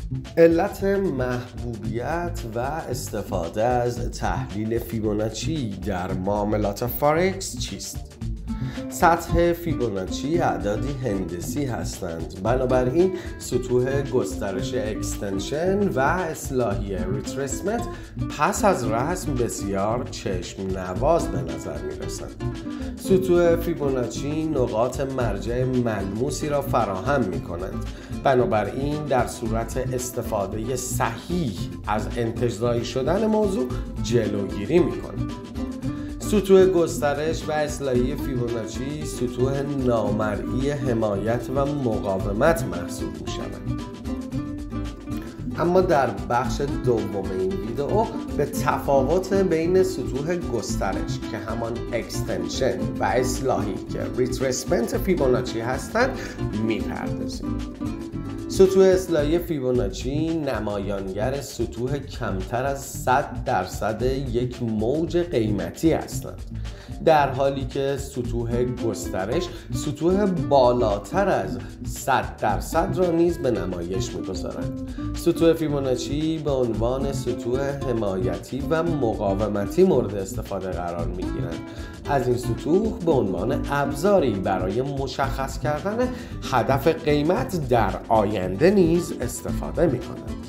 علت محبوبیت و استفاده از تحلیل فیبوناچی در معاملات فارکس چیست؟ سطح فیبوناچی اعدادی هندسی هستند، بنابراین سطوح گسترش اکستنشن و اصلاحی ریترسمنت پس از رسم بسیار چشم نواز به نظر می رسند. سطوح فیبوناچی نقاط مرجع ملموسی را فراهم می کنند، بنابراین در صورت استفاده صحیح از انتزاعی شدن موضوع جلوگیری می کنند. سطوح گسترش و اصلاحی فیبوناچی سطوح نامرئی حمایت و مقاومت محسوب می شوند. اما در بخش دوم این ویدئو به تفاوت بین سطوح گسترش که همان اکستنشن و اصلاحی که ریترسمنت فیبوناچی هستند میپردازیم. سطوح اصلاحی فیبوناچی نمایانگر سطوح کمتر از 100% یک موج قیمتی هستند، در حالی که سطوح گسترش سطوح بالاتر از 100% را نیز به نمایش می‌گذارند. سطوح فیبوناچی به عنوان سطوح حمایتی و مقاومتی مورد استفاده قرار می‌گیرند. از این سطوح به عنوان ابزاری برای مشخص کردن هدف قیمت در آینده نیز استفاده می‌کنند.